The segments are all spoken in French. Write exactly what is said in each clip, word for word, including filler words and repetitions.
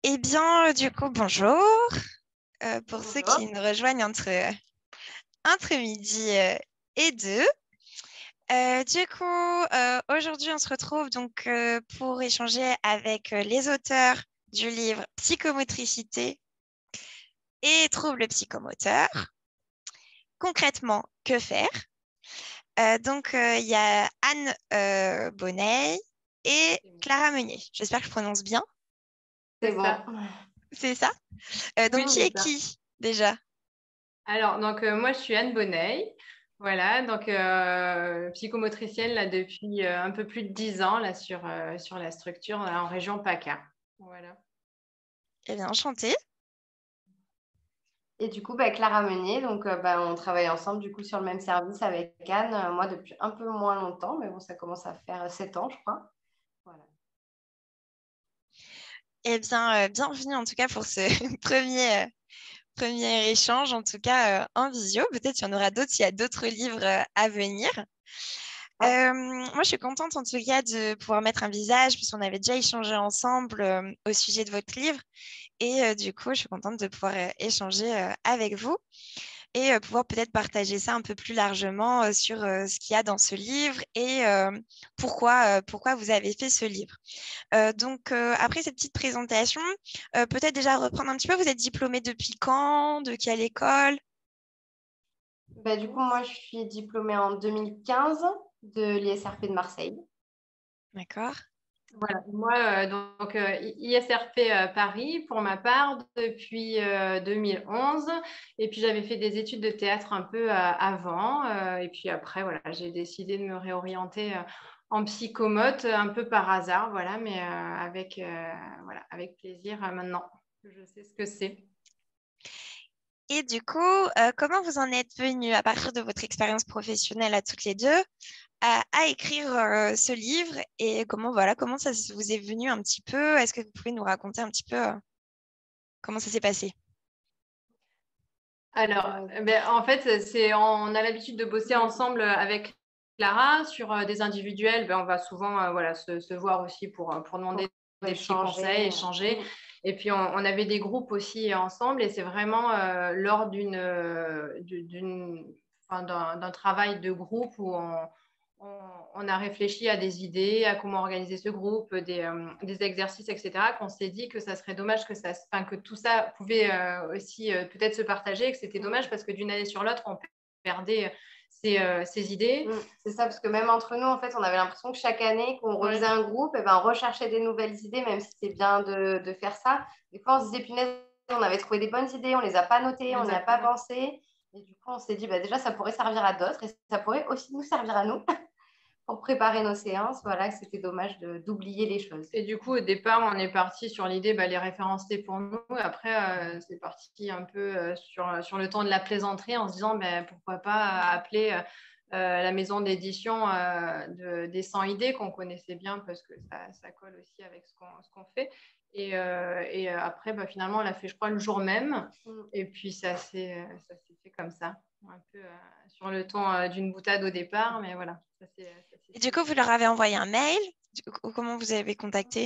Eh bien, euh, du coup, bonjour. Euh, pour ceux Bonjour. qui nous rejoignent entre, entre midi euh, et deux. Euh, du coup, euh, aujourd'hui, on se retrouve donc euh, pour échanger avec euh, les auteurs du livre Psychomotricité et troubles psychomoteurs. Concrètement, que faire? Euh, donc, euh, il y a Anne euh, Bonnet et C'est moi. Clara Meunier. J'espère que je prononce bien. C'est bon. C'est ça? Euh, donc, Oui, qui c'est est ça. qui déjà? Alors, donc, euh, moi, je suis Anne Bonnet. Voilà, donc euh, psychomotricienne là, depuis euh, un peu plus de dix ans là, sur, euh, sur la structure là, en région PACA. Voilà. Eh bien, enchantée. Et du coup, bah, Clara Meunier, donc euh, bah, on travaille ensemble du coup sur le même service avec Anne, euh, moi depuis un peu moins longtemps, mais bon, ça commence à faire sept ans, je crois. Voilà. Eh bien, euh, bienvenue en tout cas pour ce premier, euh, premier échange, en tout cas euh, en visio. Peut-être qu'il y en aura d'autres, s'il y a d'autres livres euh, à venir. Ouais. Euh, moi, je suis contente en tout cas de pouvoir mettre un visage, puisqu'on avait déjà échangé ensemble euh, au sujet de votre livre. Et euh, du coup, je suis contente de pouvoir euh, échanger euh, avec vous et euh, pouvoir peut-être partager ça un peu plus largement euh, sur euh, ce qu'il y a dans ce livre et euh, pourquoi, euh, pourquoi vous avez fait ce livre. Euh, donc, euh, après cette petite présentation, euh, peut-être déjà reprendre un petit peu, vous êtes diplômé depuis quand? De quelle école? Bah, du coup, moi, je suis diplômée en deux mille quinze de l'I S R P de Marseille. D'accord. Voilà. Moi, euh, donc, euh, I S R P euh, Paris, pour ma part, depuis euh, deux mille onze. Et puis, j'avais fait des études de théâtre un peu euh, avant. Euh, et puis après, voilà, j'ai décidé de me réorienter euh, en psychomote un peu par hasard, voilà, mais euh, avec, euh, voilà, avec plaisir euh, maintenant. Je sais ce que c'est. Et du coup, euh, comment vous en êtes venu, à partir de votre expérience professionnelle à toutes les deux, à, à écrire euh, ce livre et comment, voilà, comment ça vous est venu un petit peu? Est-ce que vous pouvez nous raconter un petit peu euh, comment ça s'est passé? Alors, Euh, euh, ben, en fait, c'est, on a l'habitude de bosser ensemble avec Clara sur euh, des individuels. Ben, on va souvent euh, voilà, se, se voir aussi pour, euh, pour demander pour des petits conseils, échanger. échanger. Mm. Et puis, on, on avait des groupes aussi ensemble. Et c'est vraiment euh, lors d'une, euh, d'une, enfin, d'un, d'un travail de groupe où on, on, on a réfléchi à des idées, à comment organiser ce groupe, des, euh, des exercices, et cetera, qu'on s'est dit que ça serait dommage que, ça, enfin, que tout ça pouvait euh, aussi euh, peut-être se partager, et que c'était dommage parce que d'une année sur l'autre, on perdait ses, euh, ses idées. Mm. C'est ça, parce que même entre nous, en fait, on avait l'impression que chaque année qu'on Ouais. refaisait un groupe, et ben, on recherchait des nouvelles idées, même si c'est bien de, de faire ça. Des fois, on se disait, punaise, on avait trouvé des bonnes idées, on les a pas notées, on n'y a pas Exactement. pensé. Et du coup, on s'est dit, bah, déjà, ça pourrait servir à d'autres et ça pourrait aussi nous servir à nous pour préparer nos séances. Voilà, que c'était dommage de- d'oublier les choses. Et du coup, au départ, on est parti sur l'idée, bah, les références, c'était pour nous. Après, euh, c'est parti un peu euh, sur, sur le temps de la plaisanterie en se disant, bah, pourquoi pas appeler euh, euh, la maison d'édition euh, de, des cent idées qu'on connaissait bien parce que ça, ça colle aussi avec ce qu'on ce qu'on fait. Et, euh, et euh, après, bah, finalement, on l'a fait, je crois, le jour même. Mm. Et puis, ça s'est euh, ça s'est fait comme ça, un peu euh, sur le ton euh, d'une boutade au départ. Mais voilà, ça s'est ça s'est Et du coup, vous structuré leur comme avez ça. envoyé un mail? Du coup, comment vous avez contacté?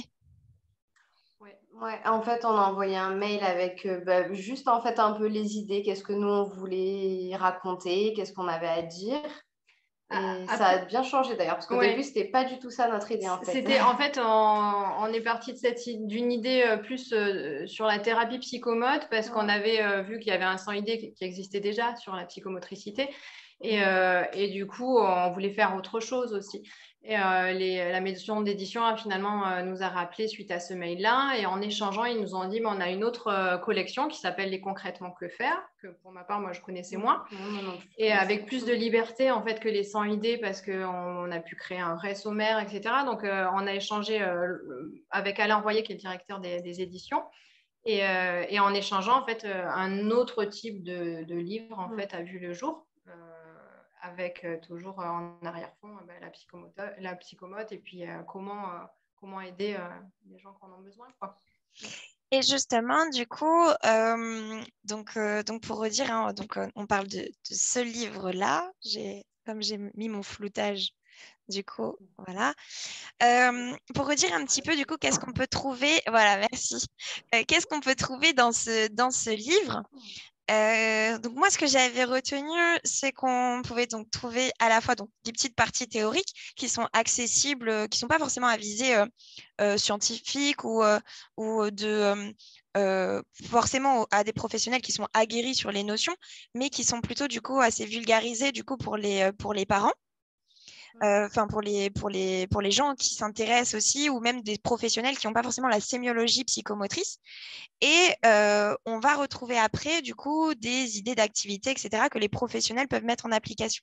Ouais. Ouais, en fait, on a envoyé un mail avec euh, bah, juste en fait un peu les idées, qu'est-ce que nous on voulait raconter, qu'est-ce qu'on avait à dire. Ah, Et ça a après, bien changé d'ailleurs, parce qu'au début, ouais. c'était pas du tout ça notre idée en fait. C'était en fait, on, on est parti de cette, i- d'une idée euh, plus euh, sur la thérapie psychomote parce qu'on Mm. avait euh, vu qu'il y avait un sang idée qui, qui existait déjà sur la psychomotricité et, euh, et du coup, on voulait faire autre chose aussi. Et euh, les- la maison d'édition a finalement euh, nous a rappelé suite à ce mail-là et en échangeant, ils nous ont dit, mais on a une autre euh, collection qui s'appelle Les Concrètement Que Faire, que pour ma part, moi, je connaissais Mm. moins. Ouais, moi non plus, je Et connaissais avec pas. plus de liberté en fait que les cent idées parce qu'on on a pu créer un vrai sommaire, et cetera. Donc euh, on a échangé euh, avec Alain Royer qui est le directeur des, des éditions et, euh, et, en échangeant en fait euh, un autre type de, de livre en Mm. fait a vu le jour euh, avec euh, toujours euh, en arrière-fond euh, bah, la, psychomote, la psychomote et puis euh, comment, euh, comment aider euh, les gens qui en ont besoin, quoi. Et justement, du coup, euh, donc, euh, donc pour redire, hein, donc, euh, on parle de, de ce livre-là. J'ai, comme j'ai mis mon floutage Du coup, voilà. Euh, pour redire un petit peu, du coup, qu'est-ce qu'on peut trouver? Voilà, merci. Euh, qu'est-ce qu'on peut trouver dans ce, dans ce livre? Euh, donc moi, ce que j'avais retenu, c'est qu'on pouvait donc trouver à la fois donc des petites parties théoriques qui sont accessibles, euh, qui sont pas forcément à visée euh, euh, scientifique ou, euh, ou de euh, euh, forcément à des professionnels qui sont aguerris sur les notions, mais qui sont plutôt du coup assez vulgarisées du coup pour les, euh, pour les parents. Euh, enfin pour les, pour les, pour les gens qui s'intéressent aussi, ou même des professionnels qui n'ont pas forcément la sémiologie psychomotrice. Et euh, on va retrouver après, du coup, des idées d'activités, et cetera, que les professionnels peuvent mettre en application.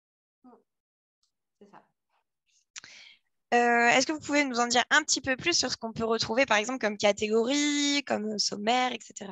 C'est ça. Euh, est-ce que vous pouvez nous en dire un petit peu plus sur ce qu'on peut retrouver, par exemple, comme catégorie, comme sommaire, et cetera.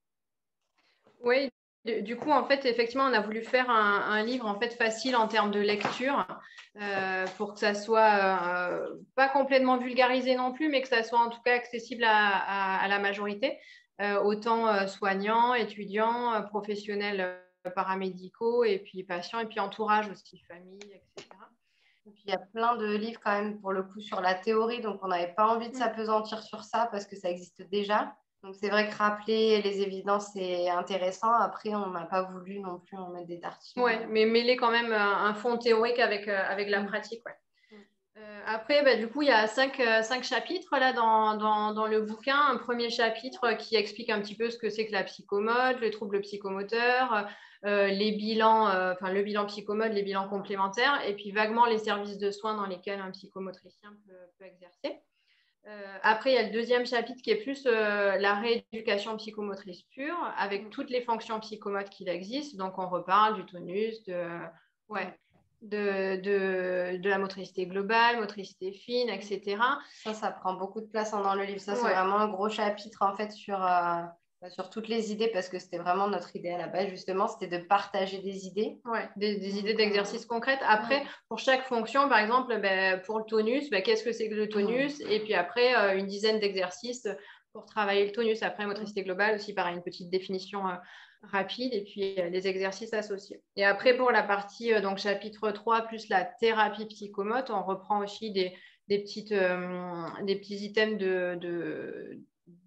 Oui, du du coup, en fait, effectivement, on a voulu faire un, un livre en fait facile en termes de lecture euh, pour que ça soit euh, pas complètement vulgarisé non plus, mais que ça soit en tout cas accessible à, à- à la majorité, euh, autant euh, soignants, étudiants, euh, professionnels euh, paramédicaux, et puis patients, et puis entourage aussi, famille, et cetera. Et puis, il y a plein de livres quand même pour le coup sur la théorie, donc on n'avait pas envie de Mm. s'apesantir sur ça parce que ça existe déjà. Donc c'est vrai que rappeler les évidences, c'est intéressant. Après, on n'a pas voulu non plus en mettre des tartines. Ouais, mais mêler quand même un, un fond théorique avec, euh, avec la Mm. pratique. Ouais. Mm. Euh, après, bah, du coup, il y a cinq, euh, cinq chapitres là dans, dans, dans le bouquin. Un premier chapitre qui explique un petit peu ce que c'est que la psychomote, les troubles psychomoteurs, euh, les bilans, euh, enfin le bilan psychomote, les bilans complémentaires, et puis vaguement les services de soins dans lesquels un psychomotricien peut, peut exercer. Euh, après, il y a le deuxième chapitre qui est plus euh, la rééducation psychomotrice pure, avec toutes les fonctions psychomotes qu'il existe. Donc, on reparle du tonus, de, ouais, de, de, de la motricité globale, motricité fine, et cetera. Ça, ça prend beaucoup de place dans le livre. Ça, c'est Ouais. vraiment un gros chapitre en fait sur, euh, sur toutes les idées parce que c'était vraiment notre idée à la base, justement, c'était de partager des idées. Ouais, des, des idées d'exercices concrètes. Après, ouais. Pour chaque fonction, par exemple, ben, pour le tonus, ben, qu'est-ce que c'est que le tonus? Mmh. Et puis après, euh, une dizaine d'exercices pour travailler le tonus. Après, motricité globale aussi, pareil, une petite définition euh, rapide et puis euh, les exercices associés. Et après, pour la partie, euh, donc chapitre trois, plus la thérapie psychomote, on reprend aussi des, des, petites, euh, des petits items de... de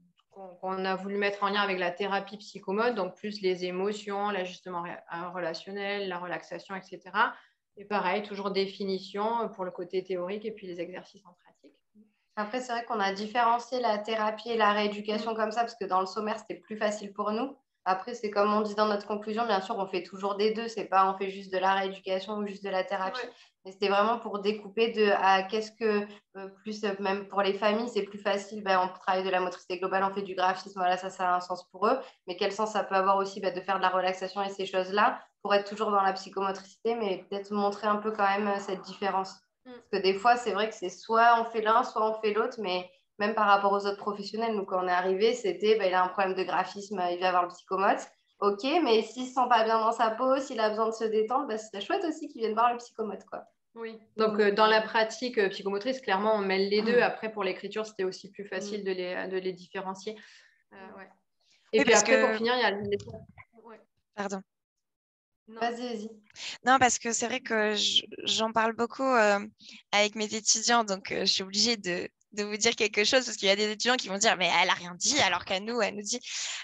qu'on a voulu mettre en lien avec la thérapie psychomote, donc plus les émotions, l'ajustement relationnel, la relaxation, et cetera. Et pareil, toujours définition pour le côté théorique et puis les exercices en pratique. Après, c'est vrai qu'on a différencié la thérapie et la rééducation mmh. comme ça, parce que dans le sommaire, c'était plus facile pour nous. Après, c'est comme on dit dans notre conclusion, bien sûr, on fait toujours des deux. C'est pas on fait juste de la rééducation ou juste de la thérapie. Ouais. Mais c'était vraiment pour découper de à qu'est-ce que, euh, plus, euh, même pour les familles, c'est plus facile. Ben, on travaille de la motricité globale, on fait du graphisme, voilà, ça, ça a un sens pour eux. Mais quel sens ça peut avoir aussi ben, de faire de la relaxation et ces choses-là pour être toujours dans la psychomotricité, mais peut-être montrer un peu quand même euh, cette différence. Parce que des fois, c'est vrai que c'est soit on fait l'un, soit on fait l'autre, mais même par rapport aux autres professionnels, nous, quand on est arrivé, c'était, bah, il a un problème de graphisme, il va avoir le psychomote. Ok, mais s'il ne se sent pas bien dans sa peau, s'il a besoin de se détendre, bah, c'est chouette aussi qu'il vienne voir le psychomote, quoi. Oui, donc euh, dans la pratique euh, psychomotrice, clairement, on mêle les deux. Après, pour l'écriture, c'était aussi plus facile de les, de les différencier. Euh, ouais. Et oui, puis après, que... pour finir, il y a les... Ouais. Pardon. Vas-y, vas-y. Non, parce que c'est vrai que j'en parle beaucoup euh, avec mes étudiants, donc euh, je suis obligée de, de vous dire quelque chose, parce qu'il y a des étudiants qui vont dire, mais elle n'a rien dit, alors qu'à nous, elle nous dit.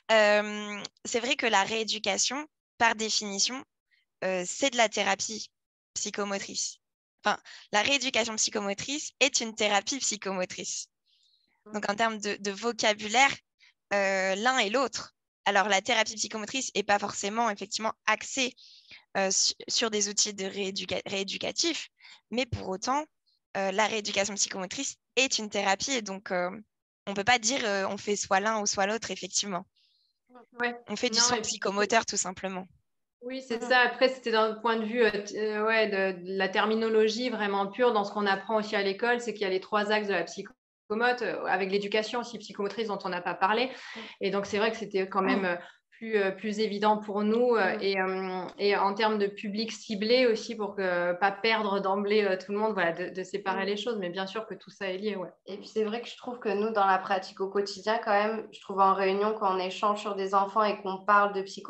Euh, c'est vrai que la rééducation, par définition, euh, c'est de la thérapie psychomotrice. Enfin, la rééducation psychomotrice est une thérapie psychomotrice. Donc, en termes de, de vocabulaire, euh, l'un et l'autre. Alors, la thérapie psychomotrice n'est pas forcément, effectivement, axée euh, sur, sur des outils de rééduca rééducatifs, mais pour autant, euh, la rééducation psychomotrice est une thérapie, et donc, euh, on ne peut pas dire euh, on fait soit l'un ou soit l'autre, effectivement. Ouais. On fait du non, soin psychomoteur, tout simplement. Oui, c'est mmh. ça. Après, c'était d'un point de vue euh, ouais, de, de la terminologie vraiment pure dans ce qu'on apprend aussi à l'école, c'est qu'il y a les trois axes de la psychomote, euh, avec l'éducation aussi psychomotrice dont on n'a pas parlé. Mmh. Et donc, c'est vrai que c'était quand même euh, plus, euh, plus évident pour nous euh, mmh. et, euh, et en termes de public ciblé aussi pour ne pas perdre d'emblée euh, tout le monde, voilà, de, de séparer mmh. les choses. Mais bien sûr que tout ça est lié. Ouais. Et puis, c'est vrai que je trouve que nous, dans la pratique au quotidien, quand même, je trouve en réunion, quand on échange sur des enfants et qu'on parle de psychomotrice,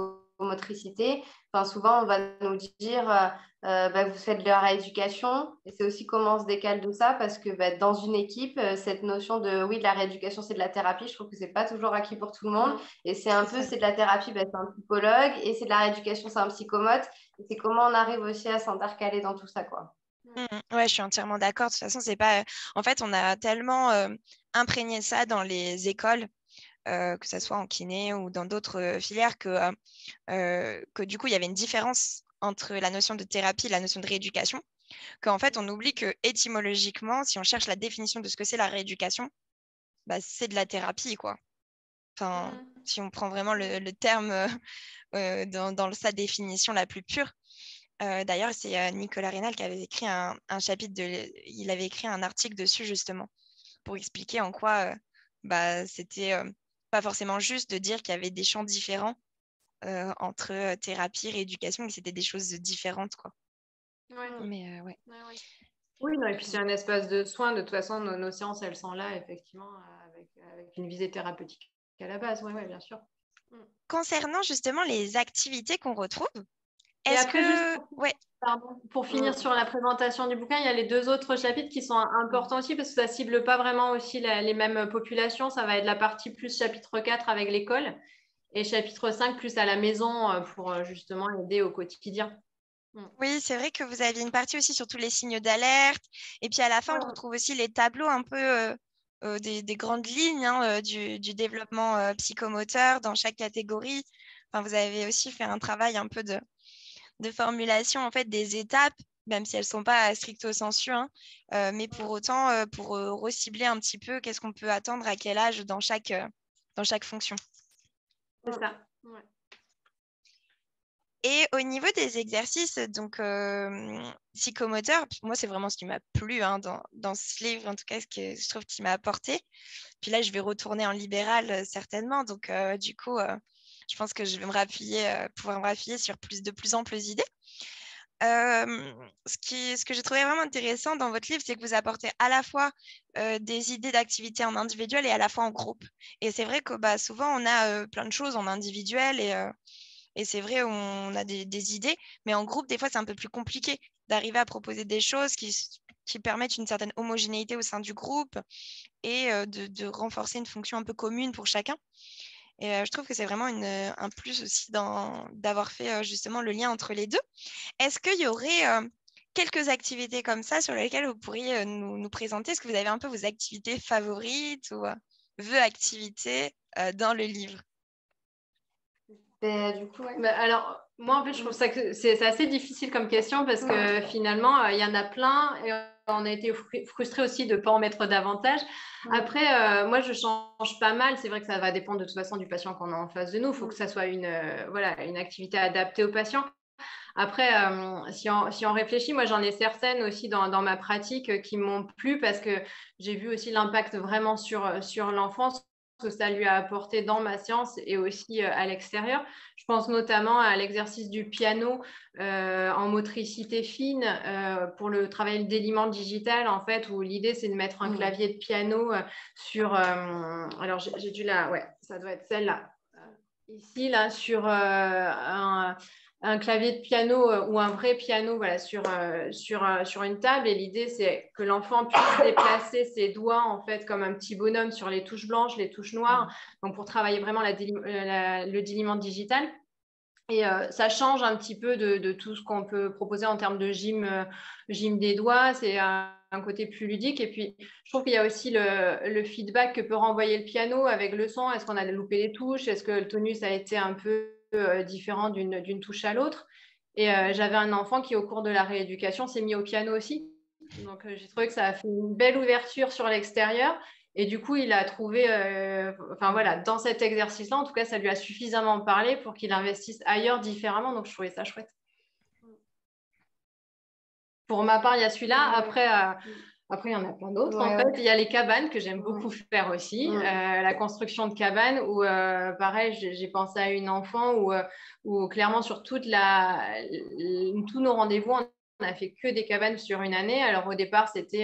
psychomotricité, enfin, souvent, on va nous dire euh, euh, bah, vous faites de la rééducation. Et c'est aussi comment on se décale de ça parce que bah, dans une équipe, euh, cette notion de oui, de la rééducation, c'est de la thérapie, je trouve que c'est pas toujours acquis pour tout le monde. Et c'est un peu, c'est de la thérapie, bah, c'est un psychologue. Et c'est de la rééducation, c'est un psychomote. Et c'est comment on arrive aussi à s'intercaler dans tout ça, quoi. Mmh, ouais, je suis entièrement d'accord. De toute façon, c'est pas. En fait, on a tellement euh, imprégné ça dans les écoles, euh, que ce soit en kiné ou dans d'autres euh, filières, que, euh, euh, que du coup, il y avait une différence entre la notion de thérapie et la notion de rééducation. Qu'en fait, on oublie que étymologiquement, si on cherche la définition de ce que c'est la rééducation, bah, c'est de la thérapie, quoi. Enfin, Mm. si on prend vraiment le, le terme euh, euh, dans, dans sa définition la plus pure. Euh, d'ailleurs, c'est euh, Nicolas Rénal qui avait écrit un, un chapitre, de, il avait écrit un article dessus justement pour expliquer en quoi euh, bah, c'était euh, pas forcément juste de dire qu'il y avait des champs différents euh, entre euh, thérapie et rééducation, mais c'était des choses différentes, quoi. Ouais. Mais euh, ouais. Ouais, ouais. Oui, non, et puis c'est un espace de soins. De toute façon, nos, nos séances, elles sont là, effectivement, avec, avec une visée thérapeutique à la base. Oui, ouais, bien sûr. Concernant justement les activités qu'on retrouve, Et est-ce après, juste que... pour, Ouais. pardon, pour finir sur la présentation du bouquin, il y a les deux autres chapitres qui sont importants aussi parce que ça cible pas vraiment aussi la, les mêmes populations. Ça va être la partie plus chapitre quatre avec l'école et chapitre cinq plus à la maison pour justement aider au quotidien. Oui, c'est vrai que vous aviez une partie aussi sur tous les signes d'alerte. Et puis à la fin, Ouais. on retrouve aussi les tableaux un peu euh, euh, des, des grandes lignes hein, euh, du, du développement euh, psychomoteur dans chaque catégorie. Enfin, vous avez aussi fait un travail un peu de, de formulation en fait, des étapes, même si elles ne sont pas stricto sensu. Hein, euh, mais pour autant, euh, pour euh, recibler un petit peu qu'est-ce qu'on peut attendre à quel âge dans chaque, euh, dans chaque fonction. C'est ça. Ouais. Et au niveau des exercices, donc euh, psychomoteurs, moi, c'est vraiment ce qui m'a plu hein, dans, dans ce livre, en tout cas, ce que je trouve qu'il m'a apporté. Puis là, je vais retourner en libéral euh, certainement. Donc, euh, du coup, euh, je pense que je vais me rappuyer, euh, pouvoir me rappuyer sur plus, de plus amples idées. Euh, ce, qui, ce que j'ai trouvé vraiment intéressant dans votre livre, c'est que vous apportez à la fois euh, des idées d'activités en individuel et à la fois en groupe. Et c'est vrai que bah, souvent, on a euh, plein de choses en individuel et... Euh, et c'est vrai, on a des, des idées, mais en groupe, des fois, c'est un peu plus compliqué d'arriver à proposer des choses qui, qui permettent une certaine homogénéité au sein du groupe et euh, de, de renforcer une fonction un peu commune pour chacun. Et euh, je trouve que c'est vraiment une, un plus aussi dans, d'avoir fait euh, justement le lien entre les deux. Est-ce qu'il y aurait euh, quelques activités comme ça sur lesquelles vous pourriez euh, nous, nous présenter? Est-ce que vous avez un peu vos activités favorites ou euh, vos activités euh, dans le livre? Ben, du coup, ouais. Bah, alors, moi, en fait, je trouve ça que c'est c'est assez difficile comme question parce que finalement, euh, il y en a plein et on a été frustrés aussi de ne pas en mettre davantage. Après, euh, moi, je change pas mal. C'est vrai que ça va dépendre de toute façon du patient qu'on a en face de nous. Il faut que ça soit une, euh, voilà, une activité adaptée au patient. Après, euh, si, on, si on réfléchit, moi, j'en ai certaines aussi dans, dans ma pratique euh, qui m'ont plu parce que j'ai vu aussi l'impact vraiment sur, sur l'enfance que ça lui a apporté dans ma séance et aussi euh, à l'extérieur. Je pense notamment à l'exercice du piano euh, en motricité fine euh, pour le travail de déliement digital, en fait, où l'idée, c'est de mettre un mmh. clavier de piano euh, sur... Euh, alors, j'ai, j'ai dû la... Ouais, ça doit être celle-là. Euh, ici, là, sur euh, un un clavier de piano euh, ou un vrai piano voilà, sur, euh, sur, euh, sur une table. Et l'idée, c'est que l'enfant puisse déplacer ses doigts en fait comme un petit bonhomme sur les touches blanches, les touches noires, donc pour travailler vraiment la, la, le déliement digital. Et euh, ça change un petit peu de, de tout ce qu'on peut proposer en termes de gym, euh, gym des doigts. C'est un, un côté plus ludique. Et puis, je trouve qu'il y a aussi le, le feedback que peut renvoyer le piano avec le son. Est-ce qu'on a loupé les touches? Est-ce que le tonus a été un peu euh, différent d'une, d'une touche à l'autre? Et euh, j'avais un enfant qui, au cours de la rééducation, s'est mis au piano aussi. Donc, euh, j'ai trouvé que ça a fait une belle ouverture sur l'extérieur. Et du coup, il a trouvé, euh, enfin voilà, dans cet exercice-là, en tout cas, ça lui a suffisamment parlé pour qu'il investisse ailleurs différemment. Donc, je trouvais ça chouette. Pour ma part, il y a celui-là. Après, euh, après, il y en a plein d'autres. Ouais, en fait, ouais. Il y a les cabanes que j'aime beaucoup faire aussi. Ouais. Euh, la construction de cabanes où, euh, pareil, j'ai, j'ai pensé à une enfant où, euh, où clairement, sur toute la, tous nos rendez-vous, on n'a fait que des cabanes sur une année. Alors, au départ, c'était... Euh,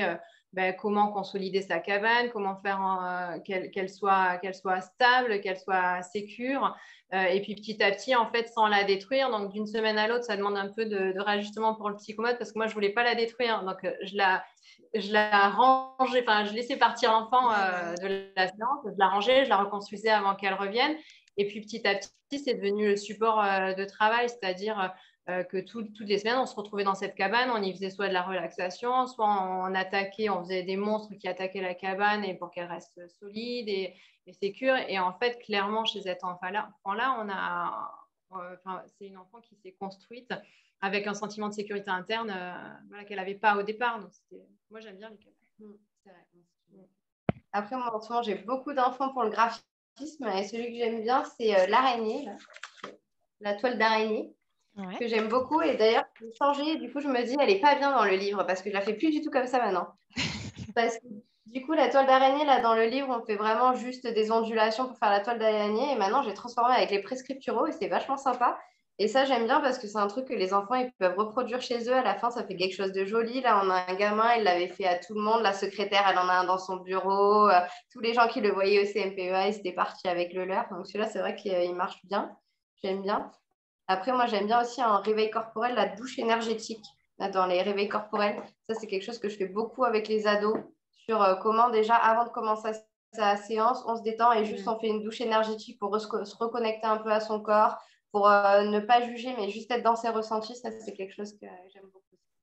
ben, comment consolider sa cabane, comment faire euh, qu'elle, qu'elle soit, qu'elle soit stable, qu'elle soit sécure. Euh, et puis petit à petit, en fait, sans la détruire. Donc d'une semaine à l'autre, ça demande un peu de, de réajustement pour le psychomote parce que moi, je voulais pas la détruire. Donc euh, je la, je la rangeais, enfin, je laissais partir l'enfant euh, de la séance, je la rangeais, je la reconstruisais avant qu'elle revienne. Et puis petit à petit, c'est devenu le support euh, de travail, c'est-à-dire euh, que tout, toutes les semaines, on se retrouvait dans cette cabane, on y faisait soit de la relaxation, soit on attaquait, on faisait des monstres qui attaquaient la cabane et pour qu'elle reste solide et, et sécure. Et en fait, clairement, chez cet enfant-là, enfant-là on a, euh, enfin, c'est une enfant qui s'est construite avec un sentiment de sécurité interne euh, voilà, qu'elle n'avait pas au départ. Donc, moi, j'aime bien les cabanes. C'est vrai. Après, moi, en ce moment, j'ai beaucoup d'enfants pour le graphisme et celui que j'aime bien, c'est euh, l'araignée, là. La toile d'araignée, ouais. Que j'aime beaucoup. Et d'ailleurs, j'ai changé. Du coup, je me dis, elle n'est pas bien dans le livre parce que je la fais plus du tout comme ça maintenant. Parce que du coup, la toile d'araignée, là, dans le livre, on fait vraiment juste des ondulations pour faire la toile d'araignée. Et maintenant, j'ai transformé avec les prescripturaux et c'est vachement sympa. Et ça, j'aime bien parce que c'est un truc que les enfants ils peuvent reproduire chez eux. À la fin, ça fait quelque chose de joli. Là, on a un gamin, il l'avait fait à tout le monde. La secrétaire, elle en a un dans son bureau. Euh, tous les gens qui le voyaient au C M P E A, ils étaient partis avec le leur. Donc, celui-là, c'est vrai qu'il marche bien. J'aime bien. Après, moi, j'aime bien aussi un réveil corporel, la douche énergétique là, dans les réveils corporels. Ça, c'est quelque chose que je fais beaucoup avec les ados sur euh, comment, déjà, avant de commencer sa séance, on se détend et juste on fait une douche énergétique pour re- se reconnecter un peu à son corps, pour euh, ne pas juger, mais juste être dans ses ressentis. Ça, c'est quelque chose que j'aime beaucoup.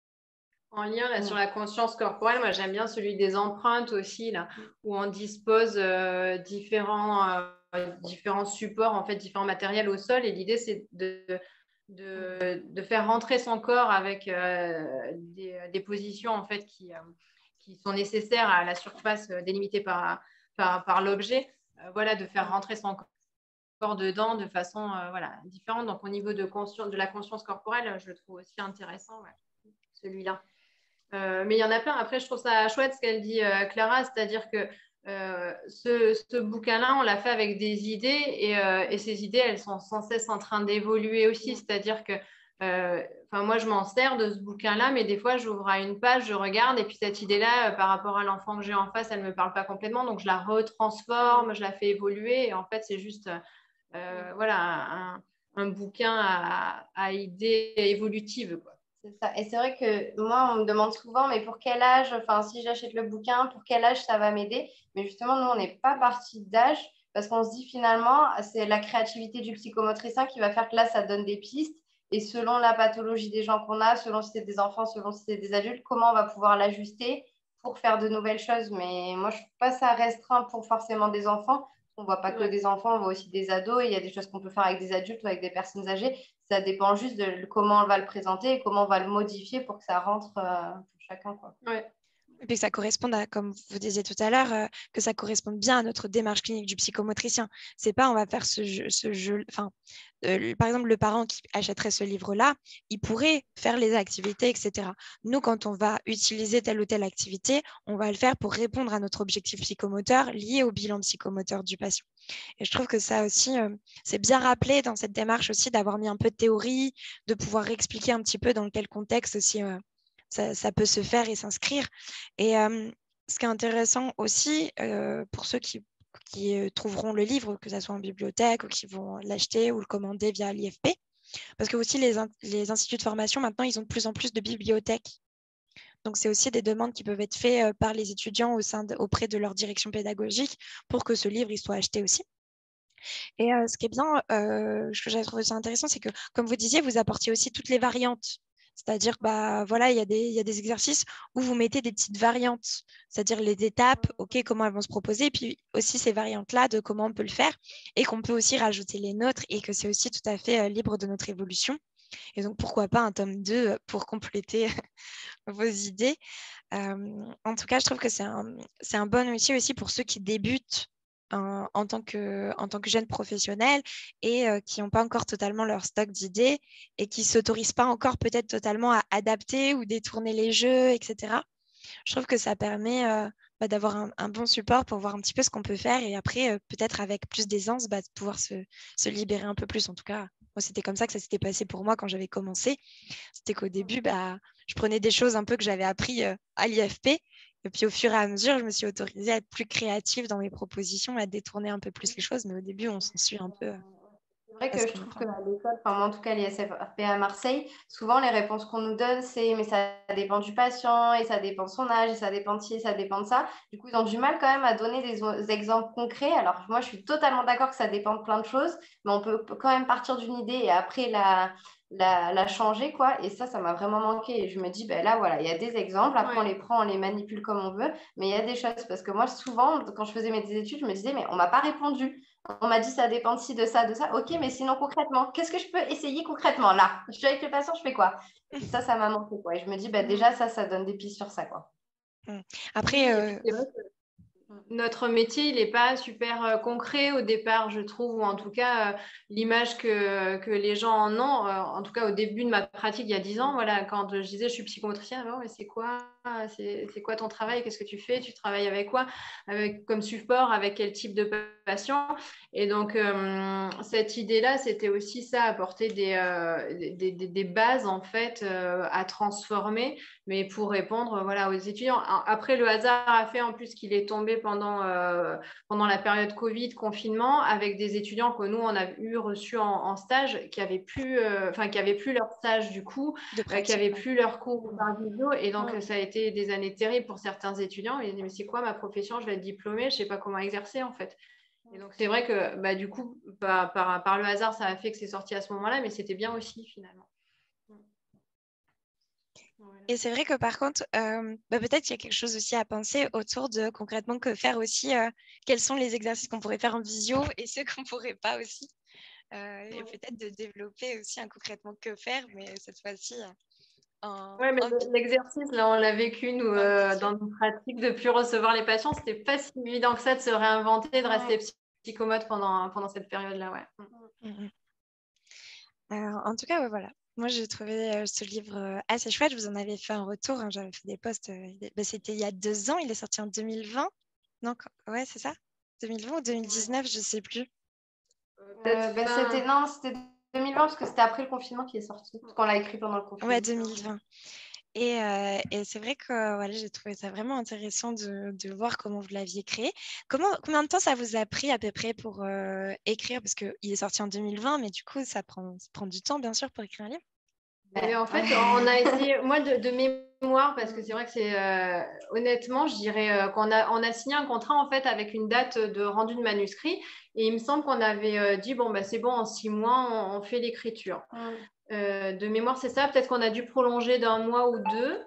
En lien là, mmh. sur la conscience corporelle, moi j'aime bien celui des empreintes aussi, là, où on dispose euh, différents, euh, différents supports, en fait, différents matériels au sol. Et l'idée, c'est de, de, de faire rentrer son corps avec euh, des, des positions en fait, qui, euh, qui sont nécessaires à la surface délimitée par, par, par l'objet. Euh, voilà, de faire rentrer son corps dedans de façon euh, voilà, différente. Donc, au niveau de, conscience, de la conscience corporelle, je le trouve aussi intéressant, ouais, celui-là. Euh, mais il y en a plein. Après, je trouve ça chouette ce qu'elle dit, euh, Clara, c'est-à-dire que euh, ce, ce bouquin-là, on l'a fait avec des idées et, euh, et ces idées, elles sont sans cesse en train d'évoluer aussi. C'est-à-dire que euh, moi, je m'en sers de ce bouquin-là, mais des fois, j'ouvre à une page, je regarde et puis cette idée-là, euh, par rapport à l'enfant que j'ai en face, elle ne me parle pas complètement. Donc, je la retransforme, je la fais évoluer. Et en fait, c'est juste euh, voilà, un, un bouquin à, à idées évolutives, quoi. C'est ça. Et c'est vrai que moi, on me demande souvent, mais pour quel âge, enfin, si j'achète le bouquin, pour quel âge ça va m'aider? Mais justement, nous, on n'est pas parti d'âge parce qu'on se dit finalement, c'est la créativité du psychomotricien qui va faire que là, ça donne des pistes. Et selon la pathologie des gens qu'on a, selon si c'est des enfants, selon si c'est des adultes, comment on va pouvoir l'ajuster pour faire de nouvelles choses. Mais moi, je ne trouve pas ça restreint pour forcément des enfants. On ne voit pas que ouais. des enfants, on voit aussi des ados. Et il y a des choses qu'on peut faire avec des adultes ou avec des personnes âgées. Ça dépend juste de comment on va le présenter et comment on va le modifier pour que ça rentre euh, pour chacun, quoi. Ouais. Et puis que ça corresponde à, comme vous disiez tout à l'heure, euh, que ça corresponde bien à notre démarche clinique du psychomotricien. C'est pas on va faire ce jeu, ce jeu enfin, euh, par exemple, le parent qui achèterait ce livre-là, il pourrait faire les activités, et cetera. Nous, quand on va utiliser telle ou telle activité, on va le faire pour répondre à notre objectif psychomoteur lié au bilan psychomoteur du patient. Et je trouve que ça aussi, euh, c'est bien rappelé dans cette démarche aussi d'avoir mis un peu de théorie, de pouvoir expliquer un petit peu dans quel contexte aussi euh, ça, ça peut se faire et s'inscrire. Et euh, ce qui est intéressant aussi, euh, pour ceux qui, qui euh, trouveront le livre, que ce soit en bibliothèque ou qui vont l'acheter ou le commander via l'I F P, parce que aussi les, in- les instituts de formation, maintenant, ils ont de plus en plus de bibliothèques. Donc, c'est aussi des demandes qui peuvent être faites euh, par les étudiants au sein de, auprès de leur direction pédagogique pour que ce livre il soit acheté aussi. Et euh, ce qui est bien, euh, ce que j'ai trouvé ça intéressant, c'est que, comme vous disiez, vous apportiez aussi toutes les variantes. C'est-à-dire, bah, voilà, il y a des, il y a des exercices où vous mettez des petites variantes, c'est-à-dire les étapes, OK, comment elles vont se proposer, et puis aussi ces variantes-là de comment on peut le faire, et qu'on peut aussi rajouter les nôtres, et que c'est aussi tout à fait euh, libre de notre évolution. Et donc, pourquoi pas un tome deux pour compléter vos idées. Euh, en tout cas, je trouve que c'est un, c'est un bon outil aussi pour ceux qui débutent en, en tant que, en tant que jeunes professionnels et euh, qui n'ont pas encore totalement leur stock d'idées et qui ne s'autorisent pas encore peut-être totalement à adapter ou détourner les jeux, et cetera. Je trouve que ça permet euh, bah, d'avoir un, un bon support pour voir un petit peu ce qu'on peut faire et après, euh, peut-être avec plus d'aisance, bah, de pouvoir se, se libérer un peu plus. En tout cas, moi, c'était comme ça que ça s'était passé pour moi quand j'avais commencé. C'était qu'au début, bah, je prenais des choses un peu que j'avais appris euh, à l'I F P. Et puis au fur et à mesure, je me suis autorisée à être plus créative dans mes propositions, à détourner un peu plus les choses. Mais au début, on s'en suit un peu euh, C'est vrai à que ce je qu'on trouve apprend. qu'à l'école, enfin, moi, en tout cas, l'I S F P à Marseille, souvent les réponses qu'on nous donne, c'est mais ça dépend du patient et ça dépend de son âge et ça dépend de ci et ça dépend de ça. Du coup, ils ont du mal quand même à donner des o- des exemples concrets. Alors, moi, je suis totalement d'accord que ça dépend de plein de choses, mais on peut quand même partir d'une idée et après la, la, la changer, quoi. Et ça, ça m'a vraiment manqué. Et je me dis, ben là, voilà, il y a des exemples. Après, on Ouais. les prend, on les manipule comme on veut, mais il y a des choses. Parce que moi, souvent, quand je faisais mes études, je me disais, mais on m'a pas répondu. On m'a dit ça dépend de ci, de ça, de ça. Ok, mais sinon concrètement, qu'est-ce que je peux essayer concrètement là? Je suis avec le patient, je fais quoi? Et ça, ça m'a manqué quoi. Et je me dis, bah, déjà, ça, ça donne des pistes sur ça quoi. Après, Oui, et puis euh, c'est vrai que notre métier, il n'est pas super euh, concret au départ, je trouve, ou en tout cas, euh, l'image que, que les gens en ont, euh, en tout cas au début de ma pratique il y a dix ans, voilà, quand je disais je suis psychomotricienne, ah bon, mais c'est quoi, c'est, c'est quoi ton travail, qu'est-ce que tu fais, tu travailles avec quoi, avec, comme support, avec quel type de patient. Et donc, euh, cette idée-là, c'était aussi ça, apporter des, euh, des, des, des bases, en fait, euh, à transformer, mais pour répondre voilà, aux étudiants. Après, le hasard a fait en plus qu'il est tombé pendant, euh, pendant la période Covid, confinement, avec des étudiants que nous, on a eu reçus en, en stage, qui n'avaient plus, euh, enfin, qui avaient plus leur stage du coup, de euh, qui pratique. n'avaient Ouais. plus leur cours par vidéo. Et donc, Mm. ça a été des années terribles pour certains étudiants. Ils disaient, mais c'est quoi ma profession? Je vais être diplômée, je ne sais pas comment exercer en fait. Et donc, c'est vrai que bah, du coup, bah, par, par le hasard, ça a fait que c'est sorti à ce moment-là, mais c'était bien aussi finalement. Voilà. Et c'est vrai que par contre, euh, bah, peut-être qu'il y a quelque chose aussi à penser autour de concrètement que faire aussi, euh, quels sont les exercices qu'on pourrait faire en visio et ceux qu'on ne pourrait pas aussi. Euh, et Ouais. peut-être de développer aussi un concrètement que faire, mais cette fois-ci euh, en, Ouais, mais en, vi- l'exercice, là, on l'a vécu, nous, en euh, visio. dans nos pratiques, de plus recevoir les patients. C'était pas si évident que ça de se réinventer, de rester Mm. psychomote pendant, pendant cette période-là, ouais. Mhm. Euh, en tout cas, ouais, voilà. Moi, j'ai trouvé euh, ce livre euh, assez chouette. Je vous en avais fait un retour, hein. J'avais fait des posts. euh, il est- bah, c'était il y a deux ans. Il est sorti en deux mille vingt. Non, quand- ouais, c'est ça? deux mille vingt ou Ouais. deux mille dix-neuf, je ne sais plus. Euh, Euh, peut-être bah, fin. c'était non, c'était deux mille vingt parce que c'était après le confinement qui est sorti. Parce qu'on l'a écrit pendant le Ouais, confinement. deux mille vingt. Et, euh, et c'est vrai que voilà, j'ai trouvé ça vraiment intéressant de, de voir comment vous l'aviez créé. Comment, combien de temps ça vous a pris à peu près pour euh, écrire? Parce qu'il est sorti en deux mille vingt, mais du coup, ça prend, ça prend du temps, bien sûr, pour écrire un livre. Mais Ouais. en fait, on a essayé, moi, de, de mémoire, parce que c'est vrai que c'est, euh, honnêtement, je dirais euh, qu'on a, on a signé un contrat, en fait, avec une date de rendu de manuscrit. Et il me semble qu'on avait euh, dit, bon, bah, c'est bon, en six mois, on, on fait l'écriture. Mm. Euh, de mémoire, c'est ça. Peut-être qu'on a dû prolonger d'un mois ou deux.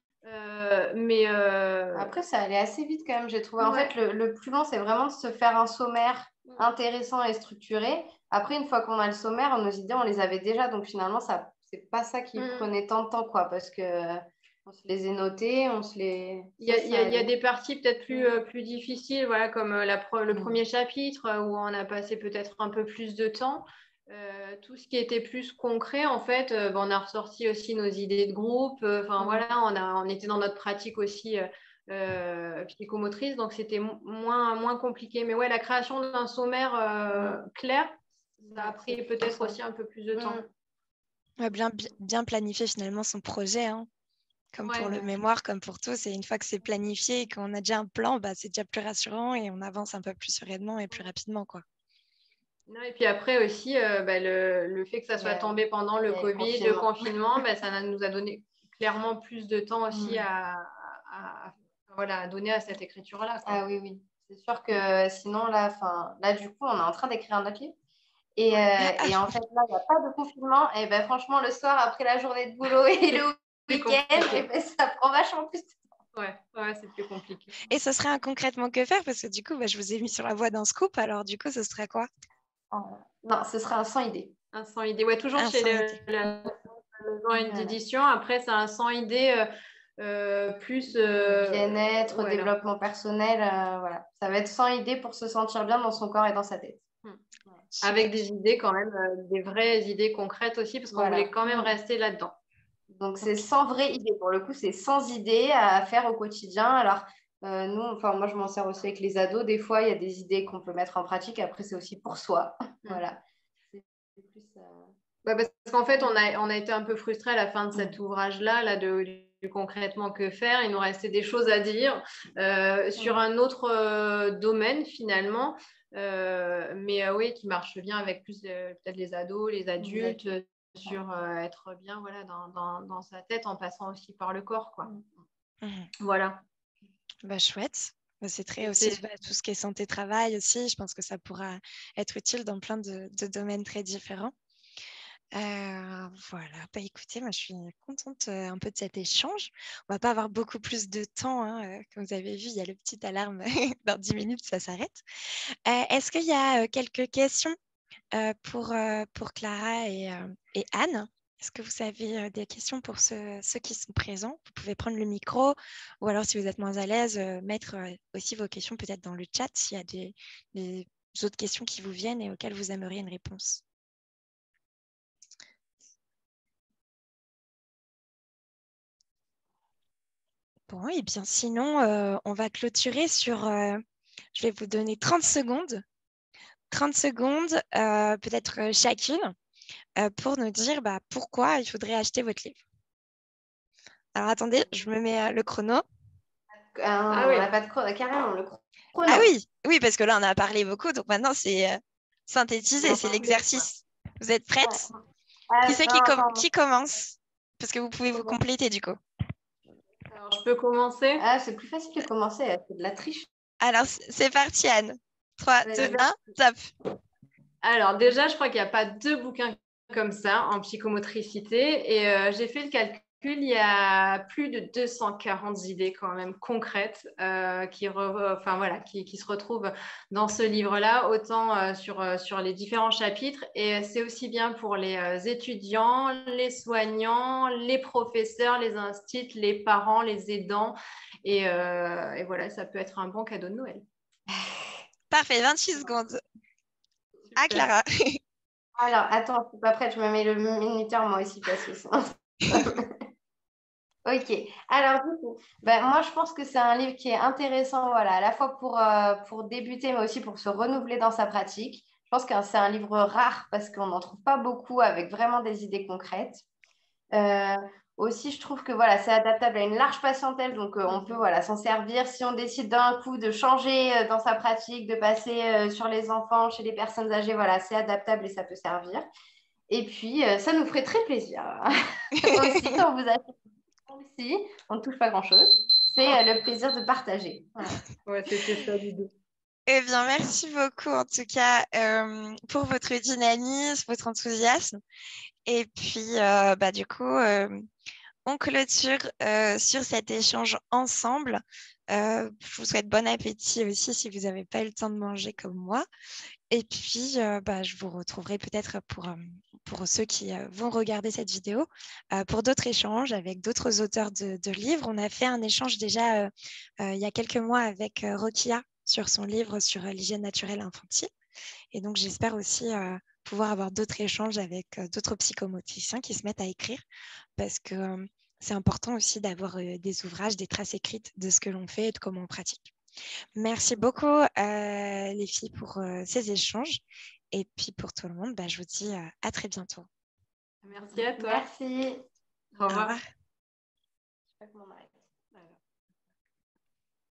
Euh, mais euh, Après, ça allait assez vite quand même, j'ai trouvé. En ouais. fait, le, le plus long, c'est vraiment de se faire un sommaire intéressant et structuré. Après, une fois qu'on a le sommaire, nos idées, on les avait déjà. Donc finalement, ça, c'est pas ça qui Mm. prenait tant de temps, quoi, parce que on se les est notés, on se les. Il y Ça, a, il y ça a- il y a allait. des parties peut-être plus, euh, plus difficiles, voilà, comme euh, la pro- le Mm. premier chapitre euh, où on a passé peut-être un peu plus de temps. Euh, tout ce qui était plus concret, en fait, euh, ben, on a ressorti aussi nos idées de groupe. euh, Enfin, Mm. voilà, on a, on était dans notre pratique aussi euh, euh, psychomotrice, donc c'était mo- moins, moins compliqué. Mais ouais, la création d'un sommaire euh, Mm. clair, ça a Ouais, c'est pris plutôt peut-être ça. aussi un peu plus de temps. Mm. Ouais, bien, bi- bien planifier finalement son projet, hein. Comme pour Ouais. le Ouais. mémoire, comme pour tout, c'est une fois que c'est planifié et qu'on a déjà un plan, bah, c'est déjà plus rassurant et on avance un peu plus sereinement et plus rapidement, quoi. Non, et puis après aussi, euh, bah, le, le fait que ça Il y soit a, tombé pendant il le y a le Covid, le confinement. confinement, bah, ça nous a donné clairement plus de temps aussi Mm. à, à- à- voilà, à donner à cette écriture-là, quoi. Ah oui, oui. C'est sûr que sinon, là, fin, là, du coup, on est en train d'écrire un autre livre. Et, Ouais. euh, et en fait, là, il n'y a pas de confinement. Et ben, franchement, le soir, après la journée de boulot et le C'est week-end, et compliqué. ben, ça prend vachement plus de temps. Ouais, ouais, c'est plus compliqué. Et ce serait un concrètement que faire? Parce que du coup, bah, je vous ai mis sur la voie d'un scoop. Alors du coup, ce serait quoi? Oh, non, ce sera un sans idée. Un sans idée. Ouais, toujours Un chez sans le, idée. la maison Voilà. d'édition. Après, c'est un sans idée euh, euh, plus. euh, Bien-être, voilà. développement personnel, euh, voilà. Ça va être sans idée pour se sentir bien dans son corps et dans sa tête. Hmm. Super. Avec des idées quand même, euh, des vraies idées concrètes aussi, parce qu'on voulait Voilà. quand même rester là-dedans. Donc, c'est Ok. sans vraie idée. Pour le coup, c'est sans idée à faire au quotidien. Alors, euh, nous, enfin, moi, je m'en sers aussi avec les ados. Des fois, il y a des idées qu'on peut mettre en pratique. Après, c'est aussi pour soi. Hmm. Voilà. C'est plus, euh, Bah, parce qu'en fait, on a, on a été un peu frustrés à la fin de Mm. cet ouvrage-là, là, de, concrètement que faire. Il nous restait des choses à dire euh, sur un autre euh, domaine finalement, euh, mais euh, oui, qui marche bien avec plus euh, peut-être les ados, les adultes, euh, sur euh, être bien voilà, dans, dans, dans sa tête en passant aussi par le corps, quoi. Mmh. Voilà. Bah, chouette. Bah, c'est très Et aussi c'est- bah, tout ce qui est santé-travail aussi. Je pense que ça pourra être utile dans plein de, de domaines très différents. Euh, voilà, bah, écoutez, moi je suis contente euh, un peu de cet échange. On va pas avoir beaucoup plus de temps, hein, euh, comme vous avez vu, il y a le petit alarme dans dix minutes, ça s'arrête. Euh, est-ce qu'il y a euh, quelques questions euh, pour, euh, pour Clara et, euh, et Anne? Est-ce que vous avez euh, des questions pour ceux, ceux qui sont présents? Vous pouvez prendre le micro ou alors si vous êtes moins à l'aise, euh, mettre euh, aussi vos questions peut-être dans le chat s'il y a des, des autres questions qui vous viennent et auxquelles vous aimeriez une réponse. Bon, et bien sinon, euh, on va clôturer sur... euh, je vais vous donner trente secondes. trente secondes, euh, peut-être euh, chacune, euh, pour nous dire bah, pourquoi il faudrait acheter votre livre. Alors attendez, je me mets euh, le chrono. Ah, Ah on oui. n'a pas de chrono, carrément, le chrono. Ah oui, oui, parce que là, on a parlé beaucoup, donc maintenant, c'est euh, synthétisé, c'est Ouais. l'exercice. Vous êtes prêtes? Qui Ah, c'est non, qui, com- attends, moi, qui commence? Parce que vous pouvez je vous commence. compléter du coup. Alors, je peux commencer. Ah, c'est plus facile de commencer, c'est de la triche. Alors, c- c'est parti, Anne. trois, deux, Vas-y. un, top. Alors déjà, je crois qu'il n'y a pas deux bouquins comme ça en psychomotricité. Et euh, j'ai fait le calcul, il y a plus de deux cent quarante idées quand même concrètes euh, qui, re- enfin, voilà, qui, qui se retrouvent dans ce livre-là, autant euh, sur, euh, sur les différents chapitres. Et c'est aussi bien pour les euh, étudiants, les soignants, les professeurs, les instituts, les parents, les aidants. Et, euh, et voilà, ça peut être un bon cadeau de Noël. Parfait, vingt-huit secondes. À Super. Clara. Alors, attends, je suis pas prête, je me mets le minuteur moi aussi parce que sinon. Ok, alors du coup, ben, moi je pense que c'est un livre qui est intéressant, voilà, à la fois pour, euh, pour débuter, mais aussi pour se renouveler dans sa pratique. Je pense que c'est un livre rare parce qu'on n'en trouve pas beaucoup avec vraiment des idées concrètes. Euh, aussi, je trouve que voilà, c'est adaptable à une large patientèle, donc euh, on peut voilà, s'en servir si on décide d'un coup de changer euh, dans sa pratique, de passer euh, sur les enfants, chez les personnes âgées, voilà, c'est adaptable et ça peut servir. Et puis, euh, ça nous ferait très plaisir aussi quand vous achetez aussi, on ne touche pas grand-chose. C'est euh, le plaisir de partager. Voilà. Ouais, c'était ça l'idée. Eh bien, merci beaucoup en tout cas euh, pour votre dynamisme, votre enthousiasme. Et puis, euh, bah, du coup, euh, on clôture euh, sur cet échange ensemble. Euh, je vous souhaite bon appétit aussi si vous n'avez pas eu le temps de manger comme moi. Et puis, euh, bah, je vous retrouverai peut-être pour, euh, pour ceux qui euh, vont regarder cette vidéo, euh, pour d'autres échanges avec d'autres auteurs de, de livres. On a fait un échange déjà euh, euh, il y a quelques mois avec euh, Rokia sur son livre sur euh, l'hygiène naturelle infantile. Et donc, j'espère aussi euh, pouvoir avoir d'autres échanges avec euh, d'autres psychomotriciens qui se mettent à écrire parce que euh, c'est important aussi d'avoir euh, des ouvrages, des traces écrites de ce que l'on fait et de comment on pratique. Merci beaucoup, euh, les filles, pour euh, ces échanges. Et puis, pour tout le monde, bah, je vous dis euh, à très bientôt. Merci à toi. Merci. Au Au revoir. revoir. Je sais pas comment on arrête.